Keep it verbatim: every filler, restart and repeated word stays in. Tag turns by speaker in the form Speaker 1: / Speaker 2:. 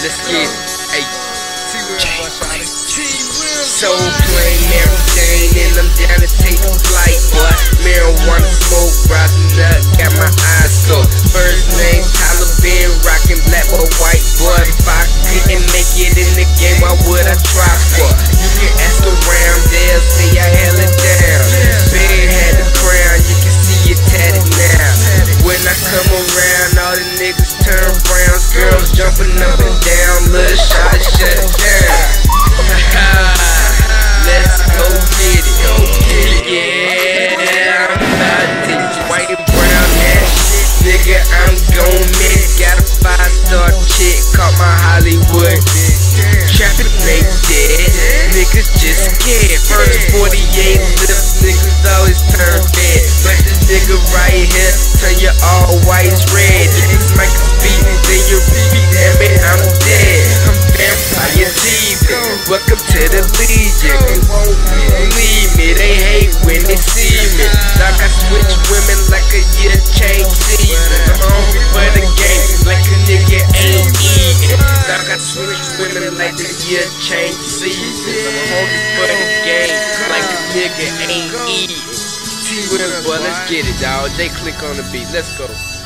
Speaker 1: Let's get it. Hey. So plain everything, and I'm down to take a flight, boy. Marijuana smoke, rising up, got my eyes sore. First name Taliban, rockin' black or white, boy. If I didn't make it in the game, why would I try for? You can ask around, they'll say I held it down. Big had the crown, you can see it tatted now. When I come around, all the niggas turn browns, girls jumping up and down, little shot shut it down. Let's go get it, go get it, yeah. I'm about to teach you white and brown that shit, nigga. I'm gon' miss. Got a five star chick, caught my Hollywood. Trapping they dead, niggas just scared. First forty-eight lips, niggas always turn dead. But this nigga right here, turn your all whites red. If this mic is beat, then you repeat, damn it, I'm dead. I'm Vampire T V, welcome to the Legion. They won't believe me, they hate when they see me. Like I switch women like a year change season. I'm hungry for the game, like a nigga ain't eating. Like I switch women like the year change season. I'm hungry for the game, like a nigga ain't eating. T-Will, boy, let's get it, dawg. J click on the beat, let's go.